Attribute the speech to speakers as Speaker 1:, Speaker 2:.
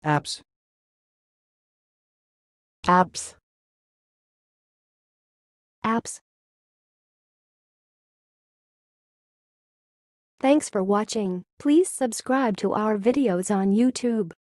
Speaker 1: Apse.
Speaker 2: Apse.
Speaker 3: Apse. Thanks for watching. Please subscribe to our videos on YouTube.